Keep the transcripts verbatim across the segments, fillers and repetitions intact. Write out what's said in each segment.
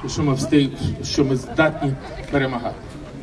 і що ми встиг, що ми здатні перемагати.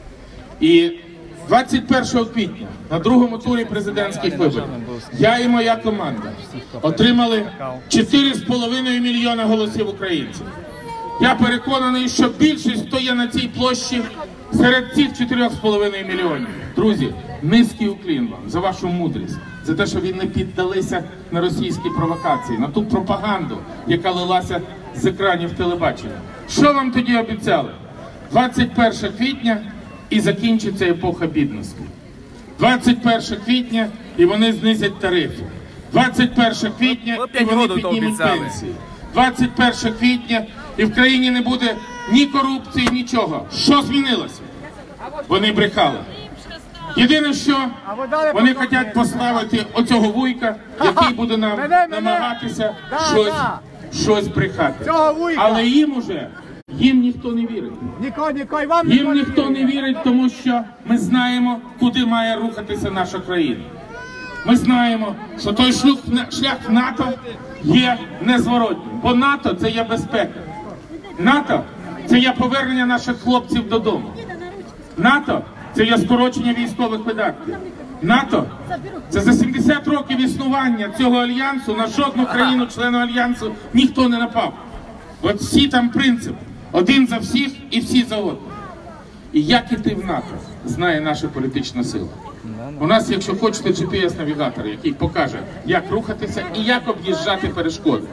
І двадцять першого квітня на другому турі президентських виборів я і моя команда отримали чотири з половиною мільйона голосів українців. Я переконаний, що більшість, хто є на цій площі, серед цих чотирьох з половиною мільйонів. Друзі, низький уклін вам за вашу мудрість, за те, що ви не піддалися на російські провокації, на ту пропаганду, яка лилася з екранів телебачення. Що вам тоді обіцяли? двадцять першого квітня і закінчиться епоха бідності. двадцять першого квітня і вони знизять тарифи. двадцять першого квітня і вони піднімуть пенсії. двадцять першого квітня і в країні не буде ні корупції, нічого. Що змінилося? Вони брехали. Єдине, що вони хочуть поставити оцього вуйка, який буде нам намагатися щось, щось брехати. Але їм уже, їм ніхто не вірить. Їм ніхто не вірить, тому що ми знаємо, куди має рухатися наша країна. Ми знаємо, що той шлях в НАТО є незворотнім. Бо НАТО – це є безпека. НАТО – це є повернення наших хлопців додому. НАТО – це є скорочення військових видатків. НАТО – це за сімдесят років існування цього альянсу на жодну країну, члену альянсу, ніхто не напав. От всі там принципи. Один за всіх і всі за одного. І як іти в НАТО, знає наша політична сила. У нас, якщо хочете, джі пі ес-навігатор, який покаже, як рухатися і як об'їжджати перешкоди.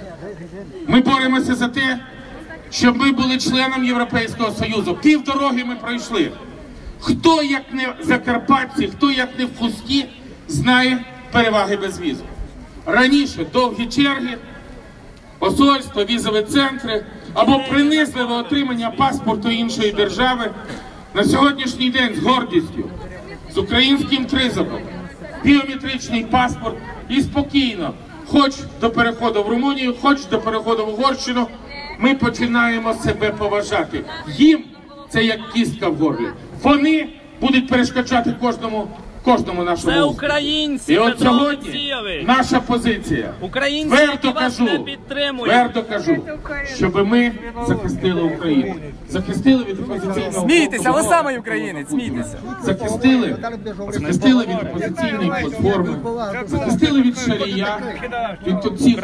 Ми боремося за те, щоб ми були членом Європейського Союзу. Півдороги ми пройшли. Хто, як не закарпатці, хто, як не в Хусті, знає переваги безвізу. Раніше довгі черги, посольства, візові центри або принизливе отримання паспорту іншої держави. На сьогоднішній день з гордістю, з українським тризубом, біометричний паспорт і спокійно, хоч до переходу в Румунію, хоч до переходу в Угорщину, ми починаємо себе поважати. Їм це як кістка в горлі. Вони будуть перешкоджати кожному, кожному нашому Це українці, і от сьогодні наша позиція. Твердо кажу, твердо кажу, щоб ми захистили Україну. Захистили від опозиційного... Смійтеся, ви самий українець, смійтеся. Захистили, захистили від опозиційної платформи, захистили від шарія, від цих,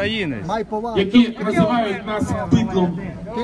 які називають нас бидлом,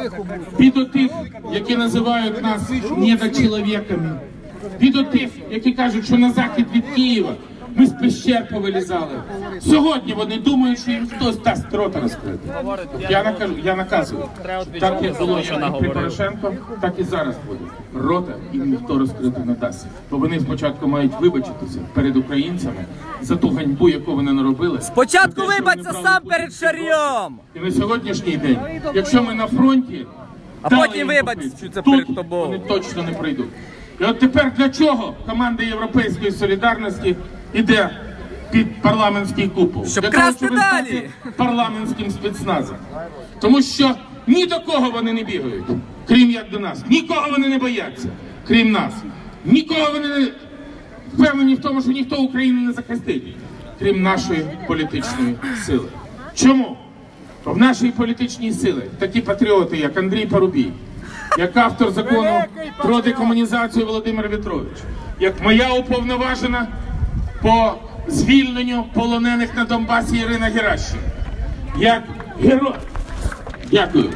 від тих, які називають нас недочоловіками, від тих, які кажуть, що на захід від Києва ми з пещер повилізали. Сьогодні вони думають, що їм хтось дасть рота розкрити. Я накажу, я наказую. Так як було при Порошенко, так і зараз буде. Рота їм ніхто розкрити не дасть. Бо вони спочатку мають вибачитися перед українцями за ту ганьбу, яку вони наробили. Спочатку вибачся сам перед шарієм! І на сьогоднішній день, якщо ми на фронті, а потім вибачся перед тобою. Вони точно не прийдуть. І от тепер для чого команда Європейської солідарності іде під парламентський купол? Щоб красти далі! Парламентським спецназом. Тому що ні до кого вони не бігають, крім як до нас. Нікого вони не бояться, крім нас. Нікого вони не впевнені в тому, що ніхто Україну не захистить, крім нашої політичної сили. Чому? Бо в нашій політичній силі такі патріоти, як Андрій Парубій, як автор закону про декомунізацію Володимир В'ятрович, як моя уповноважена по звільненню полонених на Донбасі Ірина Геращенко, як герой, дякую,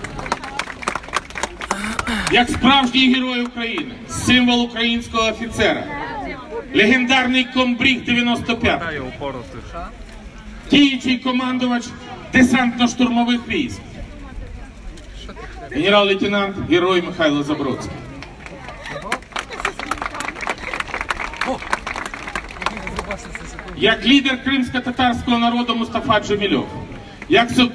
як справжній герой України, символ українського офіцера, легендарний комбриг дев'яносто п'ятого, діючий командувач десантно-штурмових військ, генерал-лейтенант, герой Михайло Забродський. Як лідер кримсько-татарського народу Мустафа Джемільов, як, Со...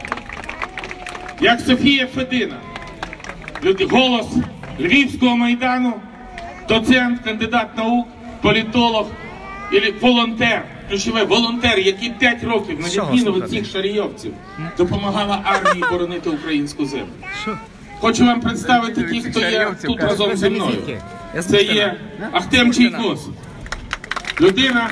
як Софія Федина, голос Львівського Майдану, доцент, кандидат наук, політолог і волонтер, ключовий волонтер, який п'ять років, на відміну від цих шарійовців, допомагала армії боронити українську землю. Хочу вам представити тих, хто є тут разом зі мною. Це є Ахтем Чайкос. Людина,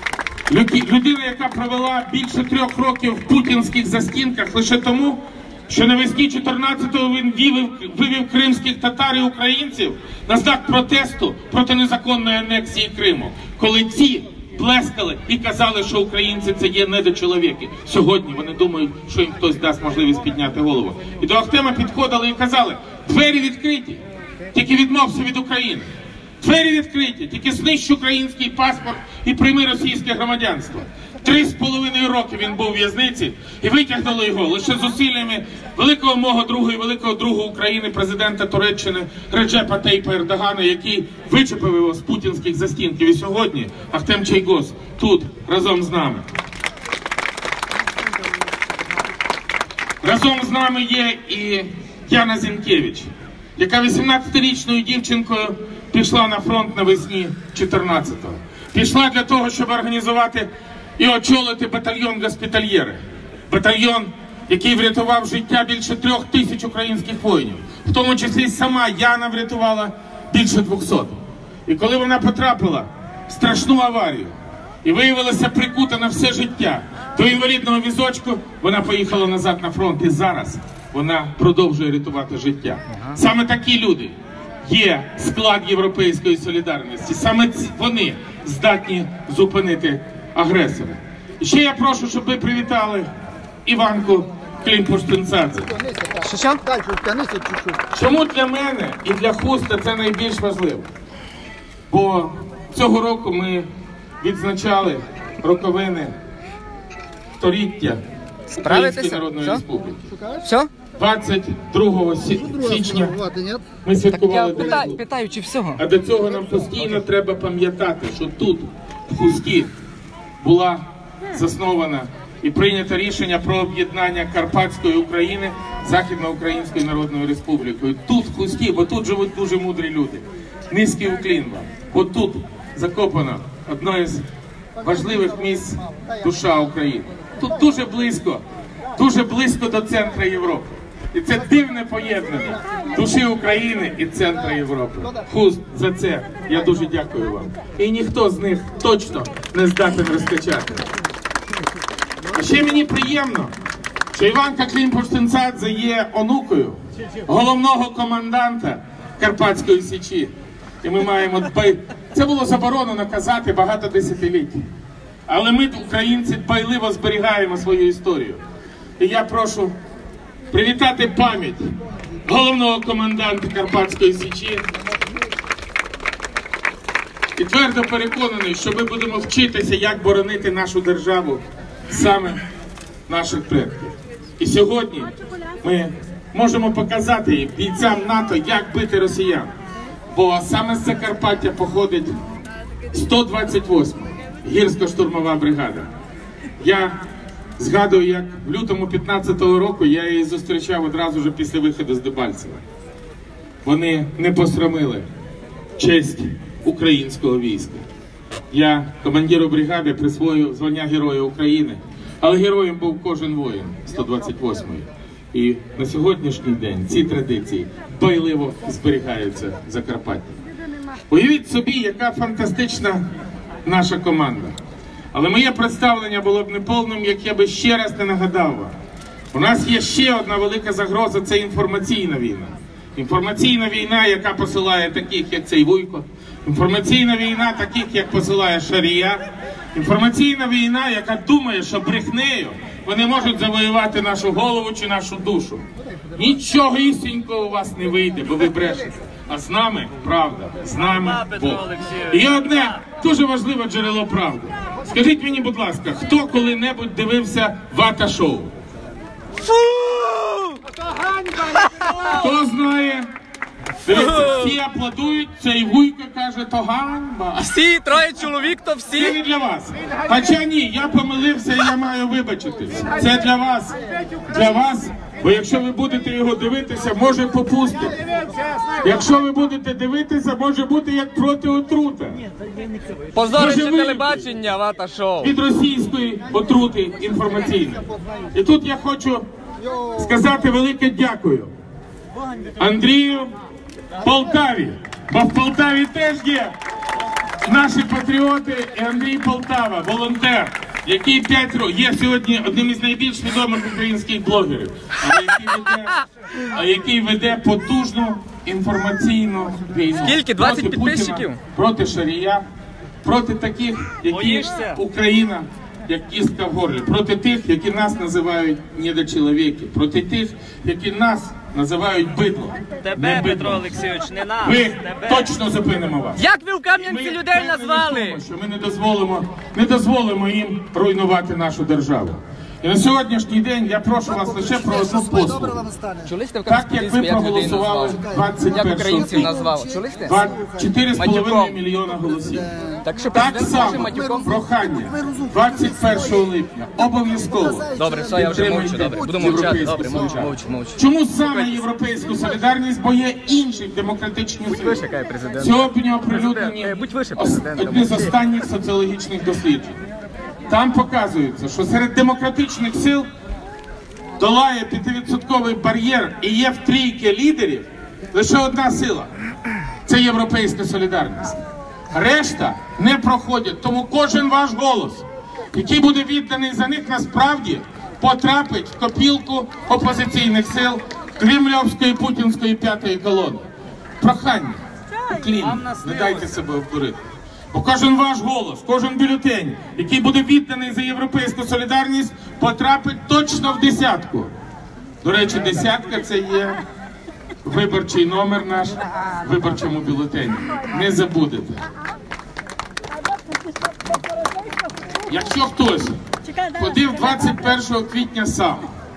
людина, яка провела більше трьох років в путінських застінках лише тому, що навесні чотирнадцятого він вивів, вивів кримських татар і українців на знак протесту проти незаконної анексії Криму, коли ці плескали і казали, що українці це є недочоловіки. Сьогодні вони думають, що їм хтось дасть можливість підняти голову. І до Ахтема підходили і казали: двері відкриті, тільки відмовся від України. Двері відкриті, тільки знищ український паспорт і прийми російське громадянство. Три з половиною роки він був у в'язниці і витягнули його лише зусиллями великого мого друга і великого друга України, президента Туреччини Реджепа Тайпа Ердогана, який вичепив його з путінських застінків. І сьогодні Ахтем Чийгоз тут разом з нами. Разом з нами є і Яна Зінкевич, яка вісімнадцятирічною дівчинкою пішла на фронт навесні чотирнадцятого. Пішла для того, щоб організувати і очолити батальйон госпітальєри. Батальйон, який врятував життя більше трьох тисяч українських воїнів. В тому числі сама Яна врятувала більше двохсот. І коли вона потрапила в страшну аварію і виявилася прикута на все життя до інвалідного візочку, вона поїхала назад на фронт. І зараз вона продовжує рятувати життя. Саме такі люди є склад Європейської солідарності. Саме вони здатні зупинити агресора. І ще я прошу, щоб ви привітали Іванку Климпуш-Цинцадзе. Чому для мене і для Хуста це найбільш важливо? Бо цього року ми відзначали роковини століття Української Народної Республіки. Все? двадцять другого січня ми святкували День Питаю, Густа. питаю, чи всього? А до цього нам постійно треба пам'ятати, що тут, в Хусті, була заснована і прийнято рішення про об'єднання Карпатської України з Західноукраїнською Народною Республікою. Тут, в Хусті, бо тут живуть дуже мудрі люди. Низький уклін вам. Бо тут закопано одне з важливих місць душа України. Тут дуже близько, дуже близько до центру Європи. І це дивне поєднання душі України і центру Європи. Хуст, за це я дуже дякую вам. І ніхто з них точно не здатен розкачати. А ще мені приємно, що Іванка Климпуш-Цинцадзе є онукою головного команданта Карпатської Січі. І ми маємо дбай... Це було заборонено казати багато десятиліть. Але ми, українці, дбайливо зберігаємо свою історію. І я прошу привітати пам'ять головного команданта Карпатської Січі. І твердо переконаний, що ми будемо вчитися, як боронити нашу державу саме наших предків. І сьогодні ми можемо показати бійцям НАТО, як бити росіян. Бо саме з Закарпаття походить сто двадцять восьма гірсько-штурмова бригада. Я згадую, як в лютому п'ятнадцятого року я її зустрічав одразу ж після виходу з Дебальцева. Вони не посрамили честь українського війська. Я командиру бригади присвоїв звання Героя України, але героєм був кожен воїн сто двадцять восьмої. І на сьогоднішній день ці традиції дбайливо зберігаються в Закарпатті. Уявіть собі, яка фантастична наша команда. Але моє представлення було б неповним, як я би ще раз не нагадав вам. У нас є ще одна велика загроза – це інформаційна війна. Інформаційна війна, яка посилає таких, як цей Вуйко. Інформаційна війна, таких, як посилає Шарія. Інформаційна війна, яка думає, що брехнею вони можуть завоювати нашу голову чи нашу душу. Нічого істинного у вас не вийде, бо ви брешете. А з нами правда, з нами Бог. І є одне дуже важливе джерело правди. Скажіть мені, будь ласка, хто коли-небудь дивився Вата-шоу? Хто знає? Дивіться, всі аплодують, цей Вуйко каже, то ганьба. Всі, троє чоловік, то Це всі. не для вас. Хоча ні, я помилився і я маю вибачитись. Це для вас. Для вас. Бо якщо ви будете його дивитися, може попустити. Якщо ви будете дивитися, може бути як протиотрута. Позорище Дуже телебачення, Вата-шоу. Від російської отрути інформаційної. І тут я хочу сказати велике дякую Андрію Полтаві. Бо в Полтаві теж є наші патріоти і Андрій Полтава, волонтер. який п'ять років є сьогодні одним із найбільш відомих українських блогерів, але який веде, а який веде потужну інформаційну війну. Скільки? двадцять проти підписчиків? Путіна, проти Шарія, проти таких, які Боїшся? Україна, як кістка в горлі, проти тих, які нас називають недочоловіки, проти тих, які нас називають бидло. Тебе, Не бидло. Петро Олексійович, не нас. Ми Тебе. точно зупинимо вас. Як ви в Ми Кам'янці людей впевнені в назвали? тому, що ми не дозволимо, не дозволимо їм руйнувати нашу державу. І на сьогоднішній день я прошу вас лише про одну послугу. Чули сте в Так Кам'янську як ви як людей проголосували назвав? двадцять Як першого українців квітня, назвав? Чули сте? чотири з половиною Матюком. мільйона голосів. Так що Так президент каже само матюком? прохання двадцять першого липня обов'язково. Добре, все, я вже мовчу, добре. Буду мовчати, добре, мовчу, мовчу, мовчу. Чому саме європейську солідарність, бо є інші демократичні сили? вище, каже президент. Сьогодні оприлюднені Президент, будь вище ос- президента. одні з останніх соціологічних досліджень. Там показується, що серед демократичних сил долає п'ятивідсотковий бар'єр і є в трійки лідерів лише одна сила – це європейська солідарність. Решта не проходять, тому кожен ваш голос, який буде відданий за них насправді, потрапить в копілку опозиційних сил кремльовської путінської п'ятої колони. Прохання, уклін, не дайте себе обдурити. Бо кожен ваш голос, кожен бюлетень, який буде відданий за європейську солідарність, потрапить точно в десятку. До речі, десятка – це є виборчий номер наш в виборчому бюлетені. Не забудете. Якщо хтось ходив двадцять першого квітня сам,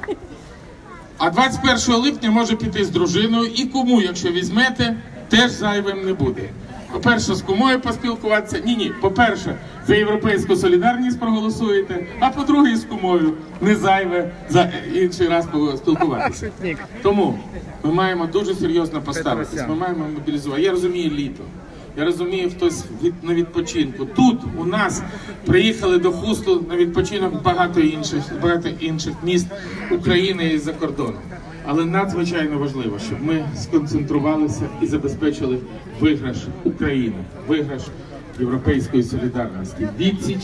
а двадцять першого липня може піти з дружиною, і кому, якщо візьмете, теж зайвим не буде. По-перше, з кумою поспілкуватися. Ні-ні, по-перше, за європейську солідарність проголосуєте, а по-друге, з кумою не зайве за інший раз поспілкуватися. Тому ми маємо дуже серйозно поставитись, ми маємо мобілізувати. Я розумію літо, я розумію, хтось від, на відпочинку. Тут у нас приїхали до Хусту на відпочинок багато інших, багато інших міст України і за кордоном. Але надзвичайно важливо, щоб ми сконцентрувалися і забезпечили виграш України, виграш європейської солідарності, відсіч,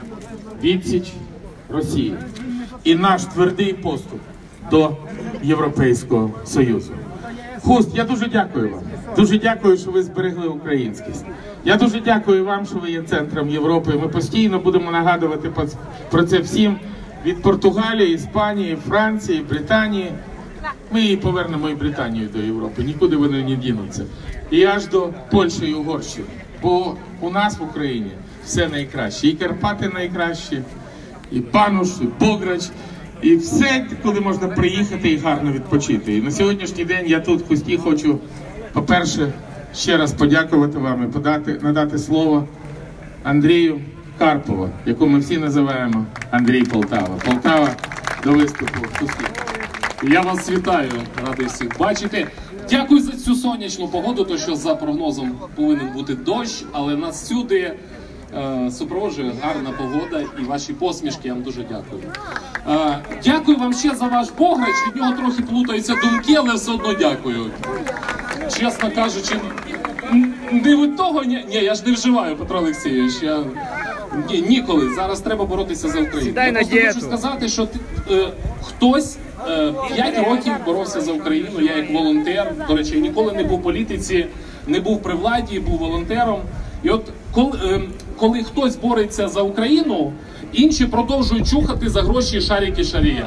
відсіч Росії і наш твердий поступ до Європейського Союзу. Хуст, я дуже дякую вам. Дуже дякую, що ви зберегли українськість. Я дуже дякую вам, що ви є центром Європи. Ми постійно будемо нагадувати про це всім від Португалії, Іспанії, Франції, Британії. Ми її повернемо і Британію до Європи, нікуди вони не дінуться. І аж до Польщі і Угорщини. Бо у нас в Україні все найкраще. І Карпати найкращі, і Пануш, і Бограч, і все, куди можна приїхати і гарно відпочити. І на сьогоднішній день я тут в Хусті хочу, по-перше, ще раз подякувати вам і подати, надати слово Андрію Карпову, яку ми всі називаємо Андрій Полтава. Полтава до виступу в Хусті. Я вас вітаю, радий всіх бачити. Дякую за цю сонячну погоду, то що за прогнозом повинен бути дощ, але нас всюди е, супроводжує гарна погода і ваші посмішки, я вам дуже дякую. Е, дякую вам ще за ваш Бограч, від нього трохи плутаються думки, але все одно дякую. Чесно кажучи, н- не від того, ні, ні, я ж не вживаю, Петро Олексійович, я... Ні, ніколи, зараз треба боротися за Україну. Сідай Я на просто дієту. хочу сказати, що ти, е, хтось е, п'ять років боровся за Україну, я як волонтер, до речі, я ніколи не був в політиці, не був при владі, був волонтером. І от коли, е, коли хтось бореться за Україну, інші продовжують чухати за гроші шарики Шарія.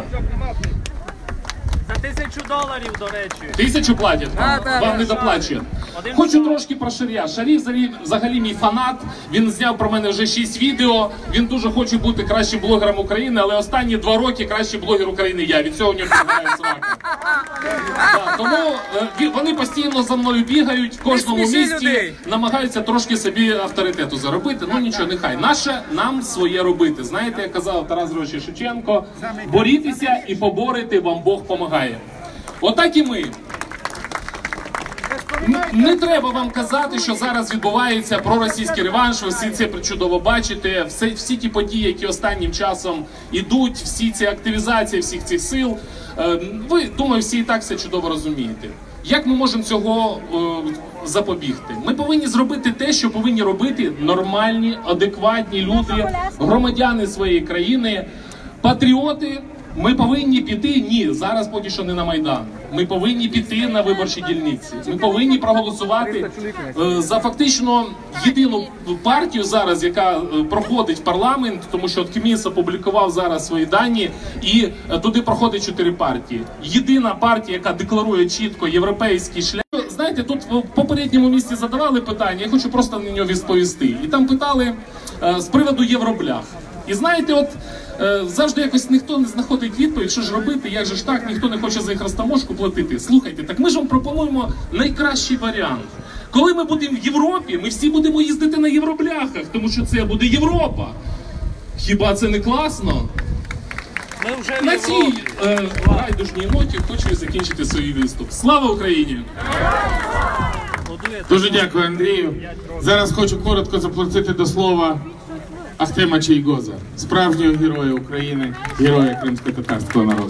За тисячу доларів, до речі. Тисячу платять, вам, Да, да, вам да. не доплачують. Один Хочу мільйон. трошки про Шарія. Шарій взагалі, взагалі мій фанат. Він зняв про мене вже шість відео. Він дуже хоче бути кращим блогером України, але останні два роки кращий блогер України я. Від цього не впливає срака. Да, тому е, ві- вони постійно за мною бігають в кожному сміши місті, людей. намагаються трошки собі авторитету заробити. Ну нічого, нехай. Наше нам своє робити. Знаєте, як казав Тарас Григорович Шевченко, борітеся і поборити вам Бог помагає. Отак і ми. н- не треба вам казати, що зараз відбувається проросійський реванш, ви всі це чудово бачите, всі, всі ті події, які останнім часом ідуть, всі ці активізації всіх цих сил, е, ви, думаю, всі і так все чудово розумієте. Як ми можемо цього е, запобігти? Ми повинні зробити те, що повинні робити нормальні, адекватні люди, громадяни своєї країни, патріоти. Ми повинні піти, ні, зараз поки що не на Майдан. Ми повинні піти на виборчі дільниці. Ми повинні проголосувати е, за фактично єдину партію зараз, яка е, проходить в парламент, тому що от КМІС опублікував зараз свої дані, і е, туди проходить чотири партії. Єдина партія, яка декларує чітко європейський шлях. Знаєте, тут в попередньому місці задавали питання, я хочу просто на нього відповісти. І там питали е, з приводу євроблях. І знаєте, от е, завжди якось ніхто не знаходить відповідь, що ж робити, як же ж так, ніхто не хоче за їх розтаможку платити. Слухайте, так ми ж вам пропонуємо найкращий варіант. Коли ми будемо в Європі, ми всі будемо їздити на євробляхах, тому що це буде Європа. Хіба це не класно? Ми вже в На цій Європі. е, райдужній ноті хочу закінчити свій виступ. Слава Україні! Годує Дуже дякую, Андрію. Зараз хочу коротко запросити до слова Ахтема Чийгоза, справжнього героя України, героя кримсько-татарського народу.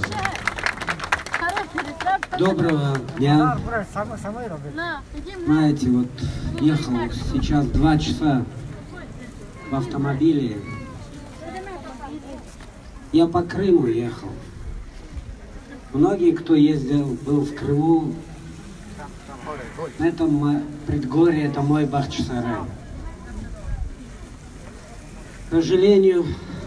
Доброго дня. Знаете, вот ехал сейчас два часа в автомобиле. Я по Крыму ехал. Многие, кто ездил, был в Крыму, на этом предгорье, это мой Бахчисарай. К сожалению,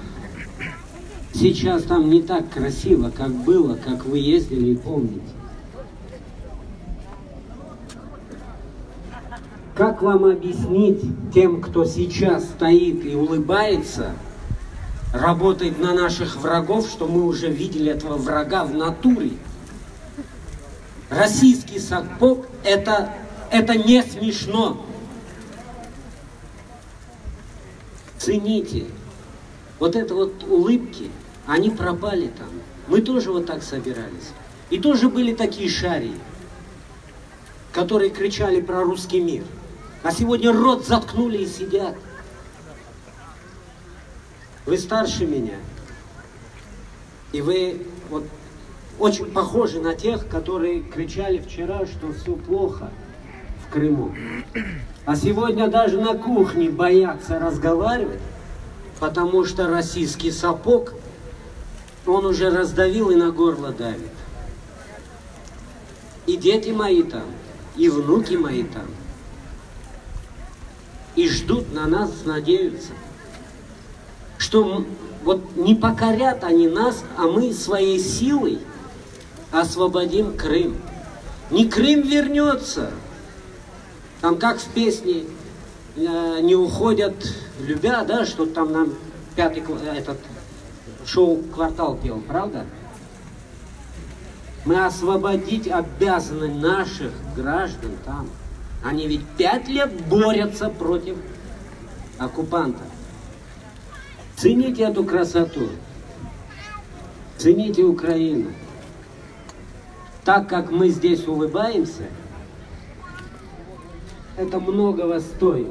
сейчас там не так красиво, как было, как вы ездили и помните. Как вам объяснить тем, кто сейчас стоит и улыбается, работает на наших врагов, что мы уже видели этого врага в натуре? Российский сапог это, это не смешно. Цените. Вот это вот улыбки, они пропали там. Мы тоже вот так собирались. И тоже были такие шарии, которые кричали про русский мир. А сегодня рот заткнули и сидят. Вы старше меня. И вы вот очень похожи на тех, которые кричали вчера, что все плохо в Крыму. А сегодня даже на кухне боятся разговаривать, потому что российский сапог, он уже раздавил и на горло давит. И дети мои там, и внуки мои там. И ждут на нас, надеются, что вот не покорят они нас, а мы своей силой освободим Крым. Не Крым вернется. Там как в песне э, не уходят любя, да, что там нам пятый этот шоу «Квартал» пел, правда? Мы освободить обязаны наших граждан там. Они ведь пять лет борются против оккупанта. Цените эту красоту. Цените Украину. Так как мы здесь улыбаемся, это многого стоит.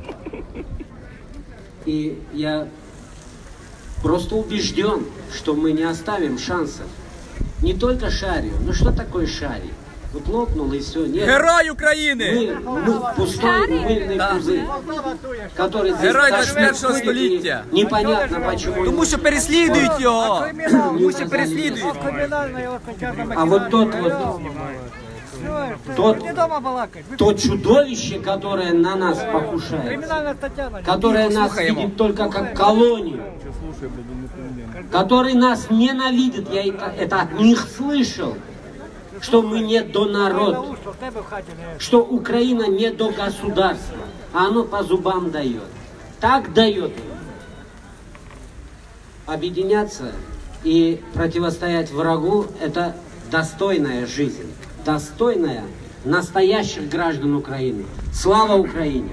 И я просто убежден, что мы не оставим шансов. Не только шарию. Ну что такое шарий? Вот лопнул и все. Нет. Герой України! Мы, мы пустой мыльный пузырь, который здесь Герой так двадцять першого ходит, століття. и непонятно почему. Тому що переслідують його. Тому що переслідують. А вот тот вот, тот, то чудовище, которое на нас покушается, которое нас Слухаємо. видит только как колонию, который нас ненавидит, я это, это от них слышал, что мы не до народа, что Украина не до государства, а оно по зубам дает. Так дает. Объединяться и противостоять врагу – это достойная жизнь, достойная настоящих граждан Украины. Слава Украине!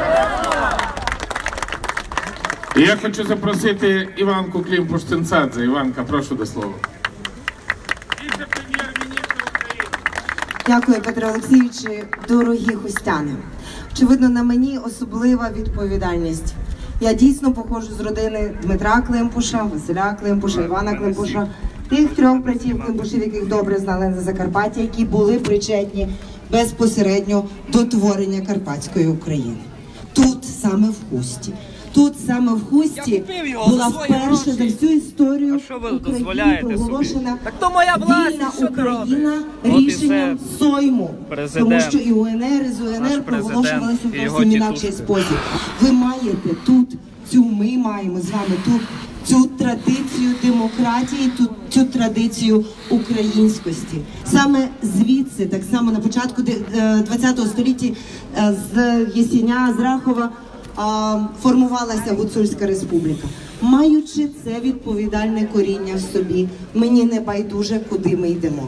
І я хочу запросити Іванку Климпуш-Цинцадзе. Іванка, прошу до слова. Віце-прем'єр-міністр України. Дякую, Петро Олексійовичу, дорогі хустяни. Очевидно, на мені особлива відповідальність. Я дійсно походжу з родини Дмитра Климпуша, Василя Климпуша, Івана Климпуша, тих трьох братів Климпушів, яких добре знали на Закарпатті, які були причетні безпосередньо до творення Карпатської України. Тут, саме в Хусті. Тут саме в Хусті була вперше за всю історію України проголошена вільна Україна рішенням Сойму. Тому що і УНР, і ЗУНР проголошувалися в зовсім інакший спосіб. Ви маєте тут цю, ми маємо з вами тут цю традицію демократії, ту, цю традицію українськості. Саме звідси, так само на початку ХХ століття, з Єсеня, з Рахова, формувалася Гуцульська республіка. Маючи це відповідальне коріння в собі, мені не байдуже, куди ми йдемо.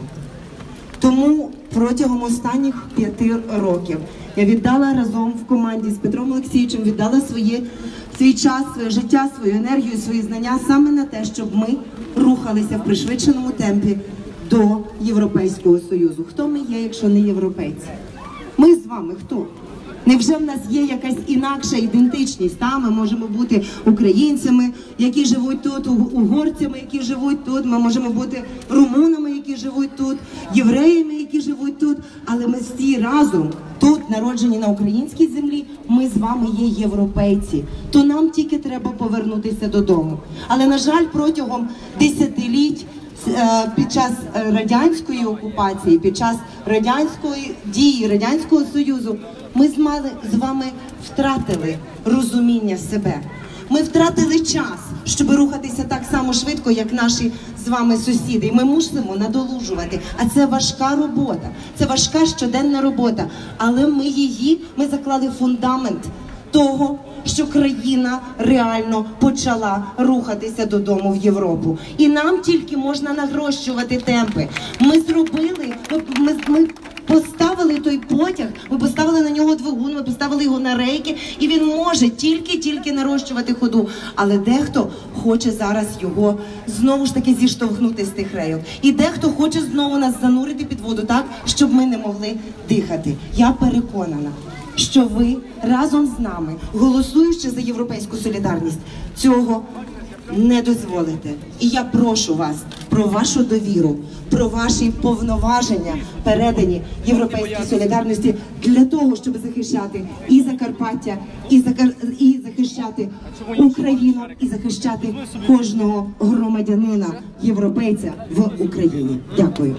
Тому протягом останніх п'яти років я віддала разом в команді з Петром Олексійовичем, віддала своє, свій час, своє життя, свою енергію, свої знання саме на те, щоб ми рухалися в пришвидшеному темпі до Європейського Союзу. Хто ми є, якщо не європейці? Ми з вами хто? Невже в нас є якась інакша ідентичність? Та, ми можемо бути українцями, які живуть тут, угорцями, які живуть тут, ми можемо бути румунами, які живуть тут, євреями, які живуть тут, але ми всі разом тут, народжені на українській землі, ми з вами є європейці. То нам тільки треба повернутися додому. Але, на жаль, протягом десятиліть під час радянської окупації, під час радянської дії, Радянського Союзу, ми з вами втратили розуміння себе. Ми втратили час, щоб рухатися так само швидко, як наші з вами сусіди. І ми мусимо надолужувати. А це важка робота, це важка щоденна робота. Але ми її, ми заклали фундамент того, що країна реально почала рухатися додому в Європу. І нам тільки можна нагрощувати темпи. Ми зробили, ми, ми поставили той потяг, ми поставили на нього двигун, ми поставили його на рейки, і він може тільки-тільки нарощувати ходу. Але дехто хоче зараз його знову ж таки зіштовхнути з тих рейок. І дехто хоче знову нас занурити під воду так, щоб ми не могли дихати. Я переконана, що ви разом з нами, голосуючи за європейську солідарність, цього не дозволите. І я прошу вас про вашу довіру, про ваші повноваження, передані європейській солідарності, для того, щоб захищати і Закарпаття, і, Закар... і захищати Україну, і захищати кожного громадянина, європейця в Україні. Дякую.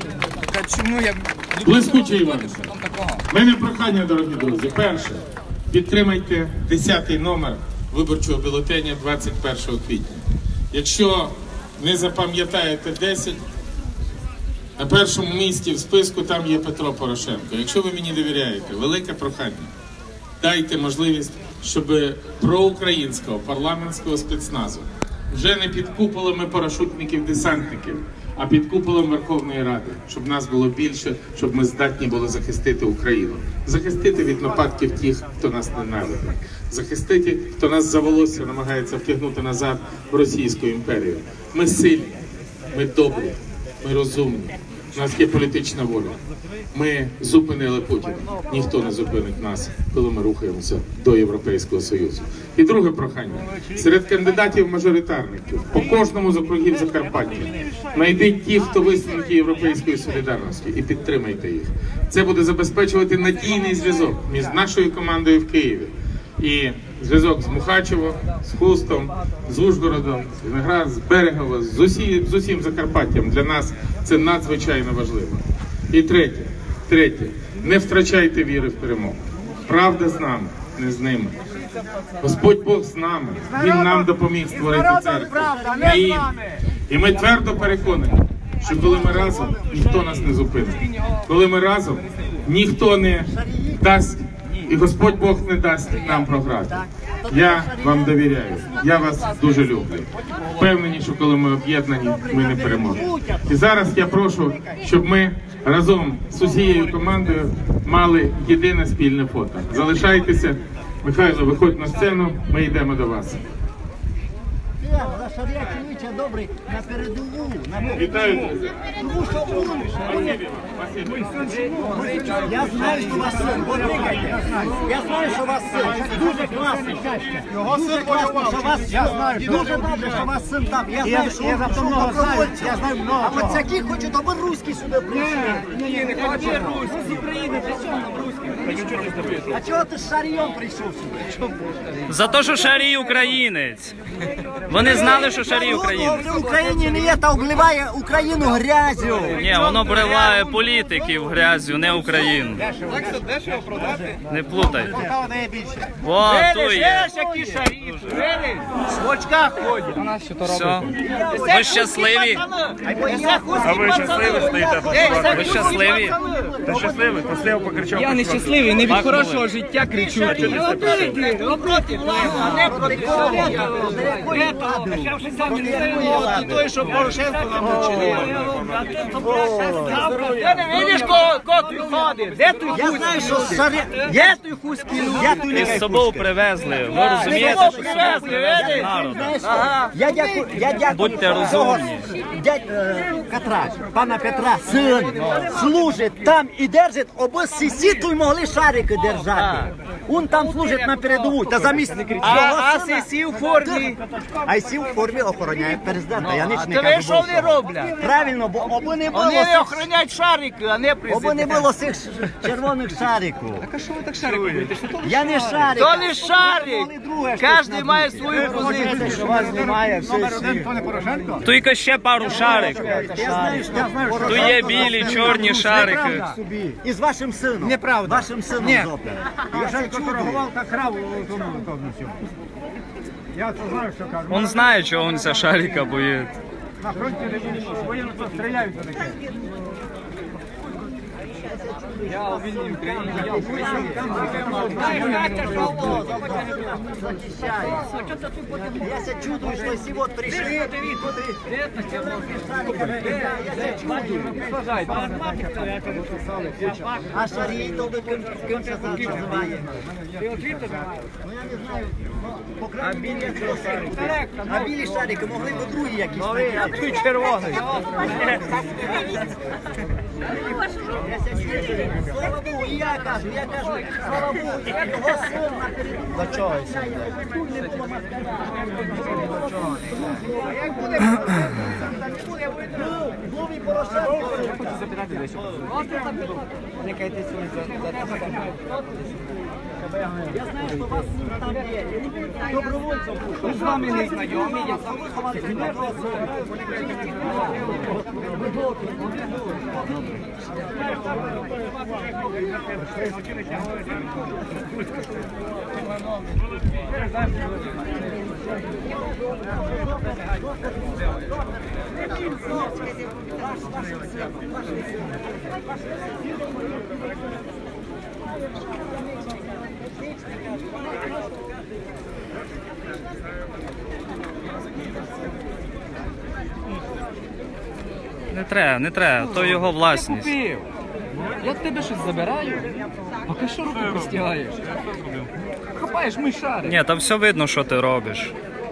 Блискучий Іван. У мене прохання, дорогі друзі. Перше, підтримайте десятий номер виборчого бюлетеня двадцять першого квітня. Якщо не запам'ятаєте десять, на першому місці в списку там є Петро Порошенко. Якщо ви мені довіряєте, велике прохання, дайте можливість, щоб проукраїнського парламентського спецназу вже не під куполами парашутників-десантників, а під куполом Верховної Ради, щоб нас було більше, щоб ми здатні були захистити Україну. Захистити від нападків тих, хто нас ненавидить. Захистити, хто нас за волосся намагається втягнути назад в Російську імперію. Ми сильні, ми добрі, ми розумні. У нас є політична воля. Ми зупинили Путіна. Ніхто не зупинить нас, коли ми рухаємося до Європейського Союзу. І друге прохання. Серед кандидатів-мажоритарників, по кожному з округів Закарпаття, знайдіть ті, хто висунуті Європейської солідарності, і підтримайте їх. Це буде забезпечувати надійний зв'язок між нашою командою в Києві і зв'язок з Мухачево, з Хустом, з Ужгородом, з Виноград, з Берегова, з усім, з усім Закарпаттям. Для нас це надзвичайно важливо. І третє, третє, не втрачайте віри в перемогу. Правда з нами, не з ними. Господь Бог з нами, Він нам допоміг створити церкву. Не їм. І ми твердо переконані, що коли ми разом, ніхто нас не зупинить. Коли ми разом, ніхто не дасть, і Господь Бог не дасть нам програти. Я вам довіряю, я вас дуже люблю. Впевнені, що коли ми об'єднані, ми не переможемо. І зараз я прошу, щоб ми разом з усією командою мали єдине спільне фото. Залишайтеся. Михайло, виходь на сцену, ми йдемо до вас. шарія чоловіча добрий на передову, на Вітаю. тому що он я знаю, що у вас син, подивіться. Я знаю, що у вас син. Дуже класно. Його син класно, що у вас я знаю. Дуже добре, що у вас син там. Я знаю, що я за много знаю. Я знаю много. А от такі хочуть, аби руські сюди прийшли. Ні, ні, не хочу. Руські з України, для чого нам руські? А чого ти з шарієм прийшов сюди? За те, що Шарій українець. Вони знали, що Шарій українець. В Україні не є, та обливає Україну грязю. Ні, воно обриває політиків грязю, не Україну. Не плутайте. О, то є. В очках ходять. Все. Ви щасливі? А ви щасливі стоїте? Ви щасливі? Ти щасливий? Послів покричав. Я не щасливий, не від хорошого життя кричу. Той, що Порошенко нам учинив. Ти не видиш, кого тут ходить? Де тут Я знаю, що шарі... Де той хуський Я тут І з собою привезли. Ви розумієте, що з собою привезли народ? Я дякую, я дякую. Будьте розумні. Дядь е, Петра, пана Петра, син, служить там і держить, аби сісі тут могли шарики держати. Он там служить на передову, та замість А сесі у формі. А й сі в формі охороняє президента, я ніч не Ти ви кажу. що бо вони роблять? Правильно, бо аби не було Вони цих- охороняють шарики, а не аби не президент. було цих червоних шариків. Так а що ви так шарикуєте? Я не шарик. То не шарик. Кожен має свою позицію. Що вас немає, все всі. Тільки ще пару шариків. Я знаю, що я знаю, що Тут є білі, чорні шарики. І з вашим сином. Неправда. Вашим сином зробить. Я жаль, торгував та краву у тому всьому. Я це знаю, що кажу. Он знає, чого він ця шарика боїться. На фронті не було, воєнно стріляють за таке. Я у вільній Україні, я у Я ся чудую, що всі от прийшли. А шарій то би ким ким це називає? Ну я не знаю. А білі А білі шарики могли б другі якісь. А той червоний. Я ся чудую. Слава Богу, і я кажу, я кажу, слава Богу, його син на передову. До чого це? Як буде новий Порошенко? Я знаю, що вас там є. Добровольцем. Ми з вами не знайомі, я сам Не треба, не треба, то його власність. купив. Я в тебе щось забираю, поки що руку простягаєш. Хапаєш мій шарик. Ні, там все видно, що ти робиш.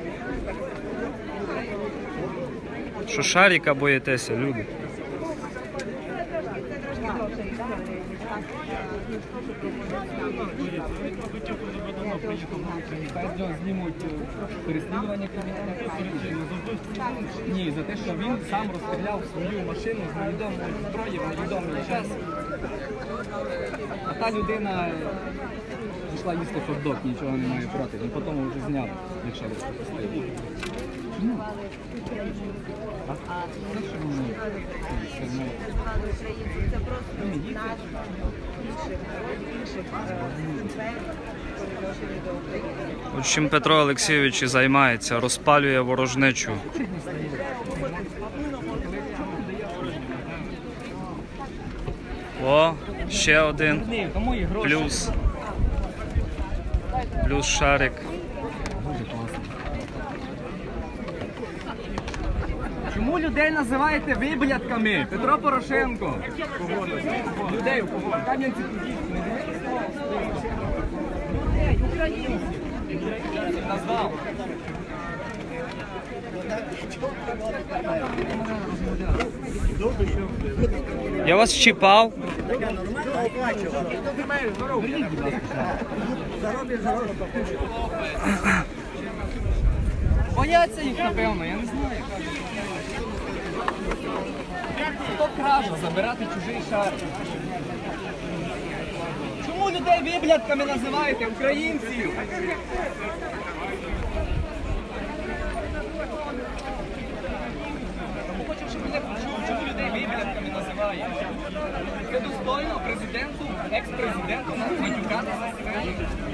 Що шарика боїтеся, люди. Хай з нього знімуть переслідування кримінальних. Ні, за те, що він сам розстріляв свою машину з невідомої зброї в невідомий час. А та людина пішла їсти хот-дог, нічого не має проти. Він потім вже зняв, якщо ви пропустили. Чому? А це що воно? От чим Петро Олексійович і займається, розпалює ворожнечу. О, ще один. Плюс. Плюс шарик. Чому людей називаєте виблядками? Петро Порошенко. Людей у кого? Кам'янці Людей, українців. Назвав. Я вас чіпав. Бояться їх, напевно, я не знаю. Хто кража забирати чужий шар? Чому людей виблядками називаєте, українців? Хочу, щоб мене почули, чому людей виблядками називаєте. Це достойно президенту, екс-президенту матюкати за сцену.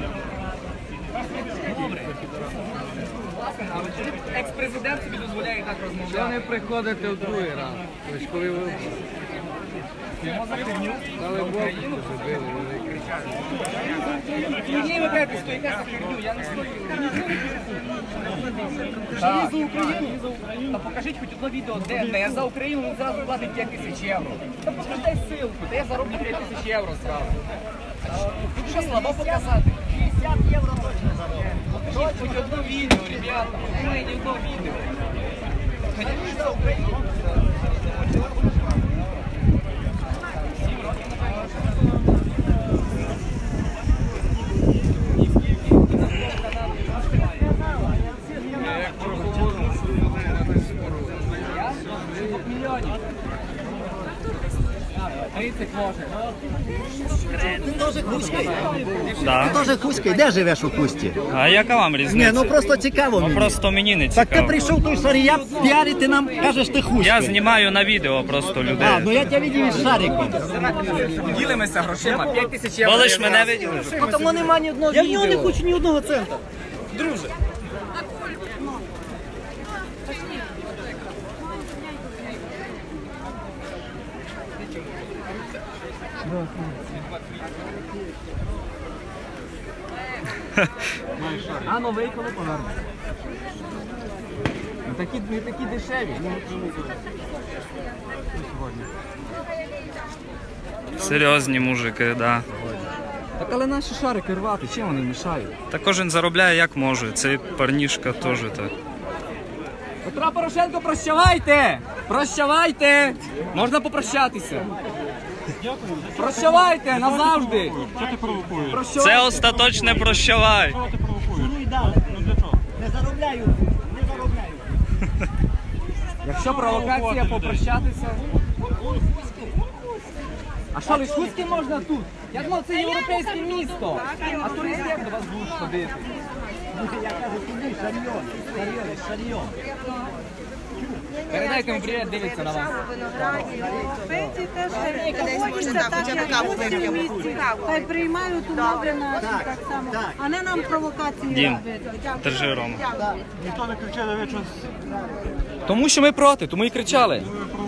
Добре. Власне, але чому екс-президент собі дозволяє так розмовляти? Що не приходите в другий раз? Ось коли ви Йому за херню? дали Бог, забили великий. Ні, ви кажете, стоїте за херню, я не стою. Так. Та покажіть хоч одне відео, де не за Україну, він зразу платить п'ять тисяч євро. Та покажіть ссылку, та я зароблю п'ять тисяч євро зразу. Що слабо показати? шістдесят євро точно зароблю. Покажіть хоч одне відео, ребята. Немає ні одного відео. Ходіть за Україну. тридцять може. Ти теж Хуський? Да. Ти теж Хуський? Де живеш у Хусті? А яка вам Ні, різниця? ну просто цікаво Ну мені. просто мені не Так ти цікаво. прийшов той шаріят піарити нам, кажеш ти Хуський. Я знімаю на відео просто А, людей. ну я тебе видів із шариком. Ділимося грошима, п'ять тисяч євро. Ви лиш мене виділи. Тому нема ні одного Я відео. в нього не хочу ні одного цента. Друже. А новий коли повернеш? Не такі, не такі дешеві. Серйозні мужики, да. Так але наші шарики рвати, чим вони мішають? Та кожен заробляє як може. Цей парнішка теж так. Петро Порошенко, прощавайте! Прощавайте! Можна попрощатися. Прощавайте назавжди! Що ти провокуєш? Це остаточне прощавай. Не заробляю, не заробляю. Якщо провокація, попрощатися. А що, лиш Хуськи можна тут? Я думав, це європейське місто. А туристи як до вас будуть ходити? Я кажу, туди, шаріон, шаріон, шаріон. Передайте йому привіт, дивиться на вас. Хай приймають умови наші так само, а не нам провокації Дім, робити. держи Рома. Тому що ми проти, тому і кричали.